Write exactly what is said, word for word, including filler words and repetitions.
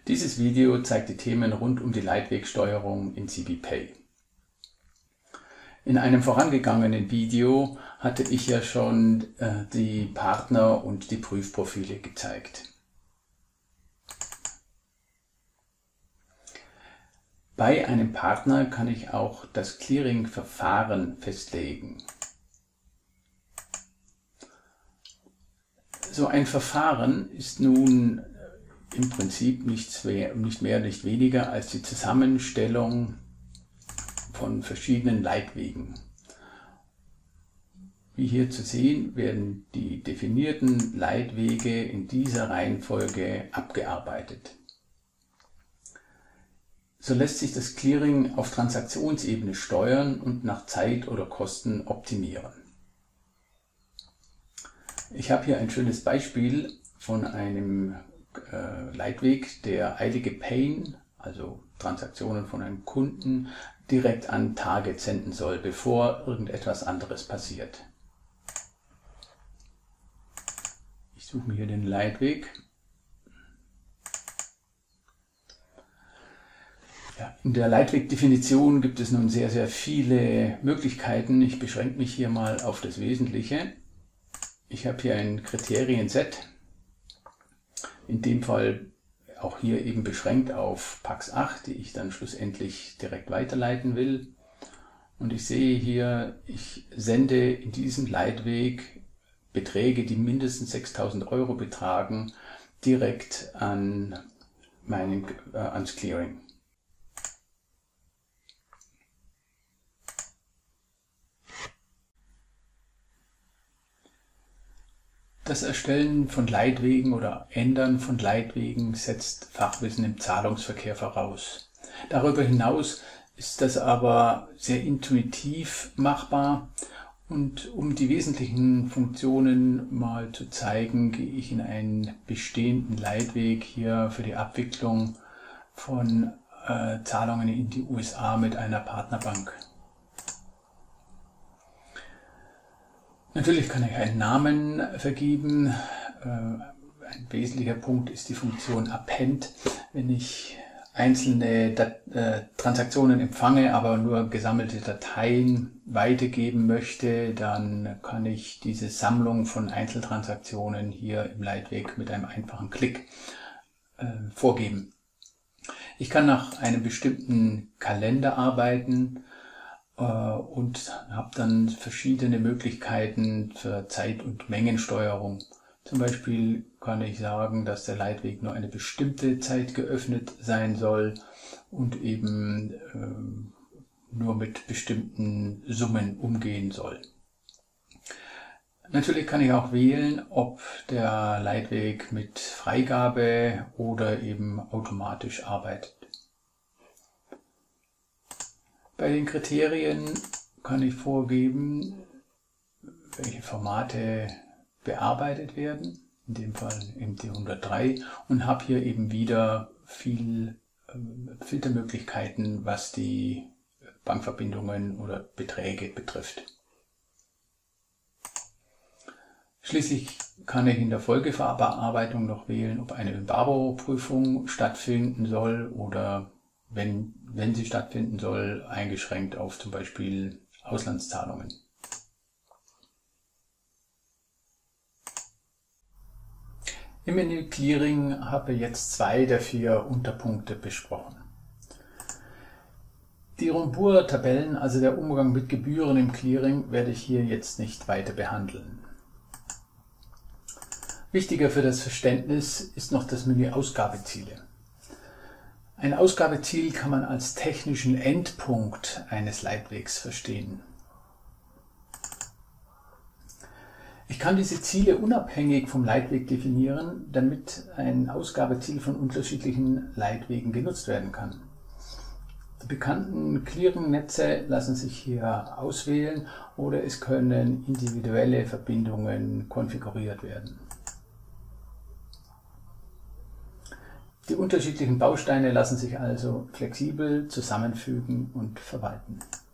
Dieses Video zeigt die Themen rund um die Leitwegsteuerung in C B Pay. In einem vorangegangenen Video hatte ich ja schon äh, die Partner und die Prüfprofile gezeigt. Bei einem Partner kann ich auch das Clearing-Verfahren festlegen. So ein Verfahren ist nun im Prinzip nichts mehr, nicht mehr, nicht weniger als die Zusammenstellung von verschiedenen Leitwegen. Wie hier zu sehen, werden die definierten Leitwege in dieser Reihenfolge abgearbeitet. So lässt sich das Clearing auf Transaktionsebene steuern und nach Zeit oder Kosten optimieren. Ich habe hier ein schönes Beispiel von einem äh, Leitweg, der eilige Payen, also Transaktionen von einem Kunden, direkt an Target senden soll, bevor irgendetwas anderes passiert. Ich suche mir hier den Leitweg. Ja, in der Leitwegdefinition gibt es nun sehr, sehr viele Möglichkeiten. Ich beschränke mich hier mal auf das Wesentliche. Ich habe hier ein Kriterienset, in dem Fall auch hier eben beschränkt auf Pax acht, die ich dann schlussendlich direkt weiterleiten will. Und ich sehe hier, ich sende in diesem Leitweg Beträge, die mindestens sechstausend Euro betragen, direkt an meinen, äh, ans Clearing. Das Erstellen von Leitwegen oder Ändern von Leitwegen setzt Fachwissen im Zahlungsverkehr voraus. Darüber hinaus ist das aber sehr intuitiv machbar, und um die wesentlichen Funktionen mal zu zeigen, gehe ich in einen bestehenden Leitweg hier für die Abwicklung von äh, Zahlungen in die U S A mit einer Partnerbank. Natürlich kann ich einen Namen vergeben. Ein wesentlicher Punkt ist die Funktion Append. Wenn ich einzelne Dat äh, Transaktionen empfange, aber nur gesammelte Dateien weitergeben möchte, dann kann ich diese Sammlung von Einzeltransaktionen hier im Leitweg mit einem einfachen Klick äh, vorgeben. Ich kann nach einem bestimmten Kalender arbeiten und habe dann verschiedene Möglichkeiten für Zeit- und Mengensteuerung. Zum Beispiel kann ich sagen, dass der Leitweg nur eine bestimmte Zeit geöffnet sein soll und eben äh, nur mit bestimmten Summen umgehen soll. Natürlich kann ich auch wählen, ob der Leitweg mit Freigabe oder eben automatisch arbeitet. Bei den Kriterien kann ich vorgeben, welche Formate bearbeitet werden, in dem Fall M T hundertdrei, und habe hier eben wieder viel äh, Filtermöglichkeiten, was die Bankverbindungen oder Beträge betrifft. Schließlich kann ich in der Folgeverarbeitung noch wählen, ob eine Embargo-Prüfung stattfinden soll oder Wenn, wenn sie stattfinden soll, eingeschränkt auf zum Beispiel Auslandszahlungen. Im Menü Clearing habe ich jetzt zwei der vier Unterpunkte besprochen. Die Rumbur-Tabellen, also der Umgang mit Gebühren im Clearing, werde ich hier jetzt nicht weiter behandeln. Wichtiger für das Verständnis ist noch das Menü Ausgabeziele. Ein Ausgabeziel kann man als technischen Endpunkt eines Leitwegs verstehen. Ich kann diese Ziele unabhängig vom Leitweg definieren, damit ein Ausgabeziel von unterschiedlichen Leitwegen genutzt werden kann. Die bekannten Clearing-Netze lassen sich hier auswählen oder es können individuelle Verbindungen konfiguriert werden. Die unterschiedlichen Bausteine lassen sich also flexibel zusammenfügen und verwalten.